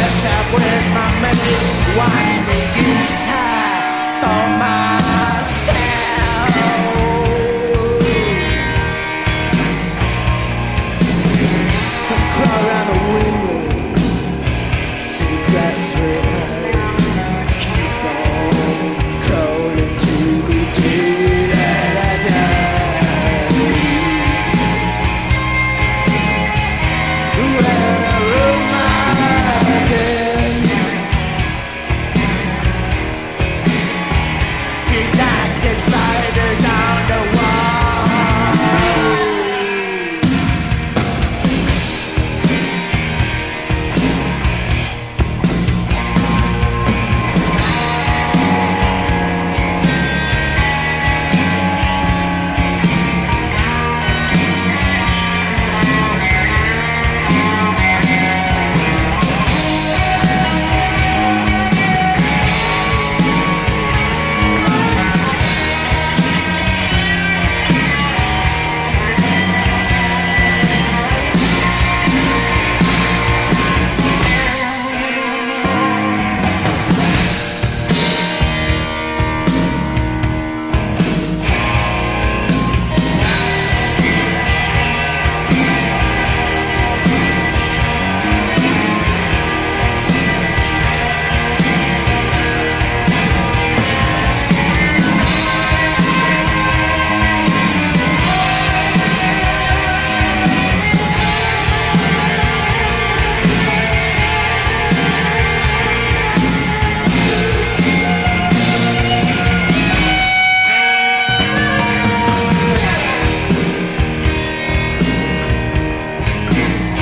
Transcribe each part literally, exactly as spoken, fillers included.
dress up with my mate. Watch me use high for myself. Come crawl around the window, see the grass red high. Keep on crawling to the day that I die. When I roll my dead, just like the spiders on the wall.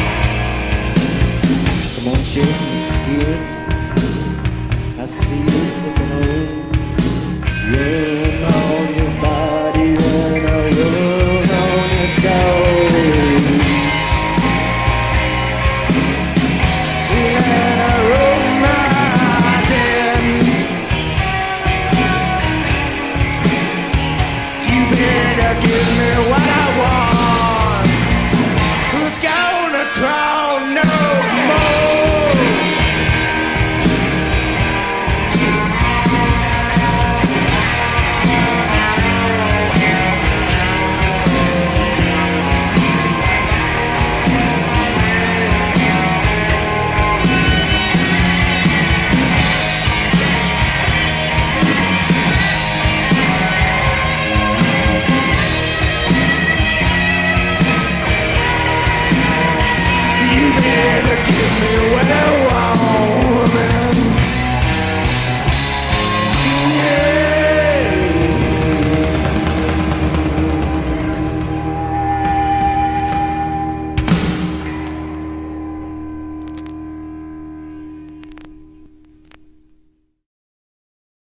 Come on, shake your skin. I see it.